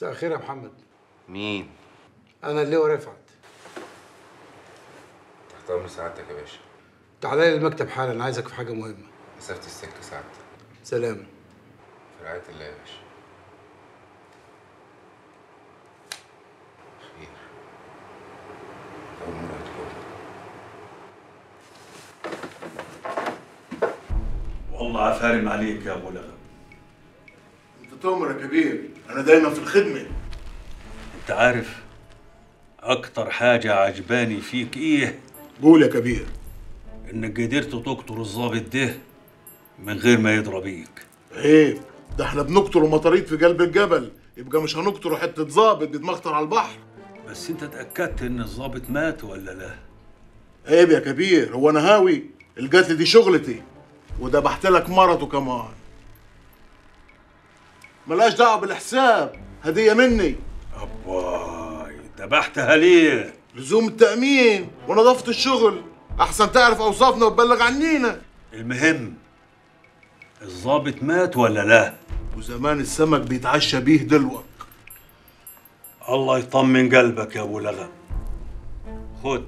مساء الخير يا محمد. مين؟ انا اللواء رفعت. تحت امر سعادتك يا باشا. تعالى لي المكتب حالا، عايزك في حاجه مهمه. مسافة السكة سعادتك. سلام. في رعاية الله يا باشا. خير. أول مرة تكون. والله عفارم عليك يا ابو لغم. انت تؤمر يا كبير، انا دايما في الخدمه. انت عارف اكتر حاجه عجباني فيك ايه؟ قول يا كبير. انك قدرت تقتل الضابط ده من غير ما يضرب بيك. عيب، ده احنا بنقتله مطاريد في قلب الجبل، يبقى مش هنقتله حته ظابط بيتمخطر على البحر. بس انت اتاكدت ان الضابط مات ولا لا؟ عيب يا كبير، هو انا هاوي؟ القتل دي شغلتي، وذبحت لك مرته كمان. ملاش دعوه بالحساب، هديه مني. اباي ذبحتها ليه؟ لزوم التامين ونظافه الشغل، احسن تعرف اوصافنا وتبلغ عنينا. المهم الضابط مات ولا لا؟ وزمان السمك بيتعشى بيه دلوك. الله يطمن قلبك يا ابو لغم. خد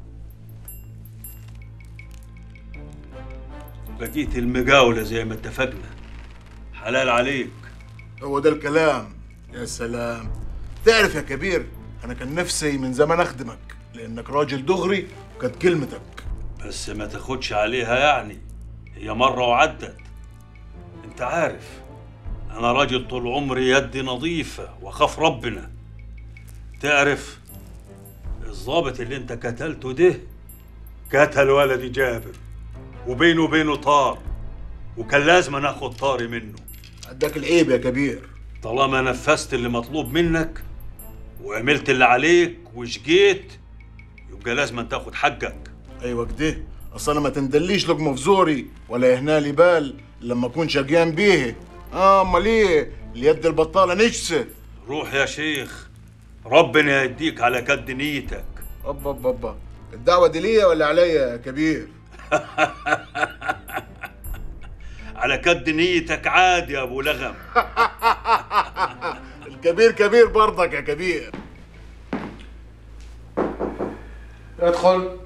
بقيت المقاولة زي ما اتفقنا، حلال عليك. هو ده الكلام. يا سلام. تعرف يا كبير، انا كان نفسي من زمان اخدمك لانك راجل دغري وكانت كلمتك. بس ما تاخدش عليها يعني، هي مرة وعدت. انت عارف انا راجل طول عمري يدي نظيفة واخاف ربنا. تعرف الضابط اللي انت قتلته ده قتل ولدي جابر، وبينه وبينه طار، وكان لازم ناخد طاري منه. عداك العيب يا كبير. طالما نفذت اللي مطلوب منك وعملت اللي عليك وشقيت، يبقى لازم تاخد حقك. ايوه كده، اصل انا ما تندليش لقمه في زوري ولا يهنالي بال لما اكون شقيان بيه. امال ايه؟ اليد البطاله نجسه. روح يا شيخ، ربنا يهديك على قد نيتك. ابا ابا ابا، الدعوه دي ليا ولا عليا يا كبير؟ على قد نيتك عادي يا ابو لغم. الكبير كبير برضك يا كبير. ادخل.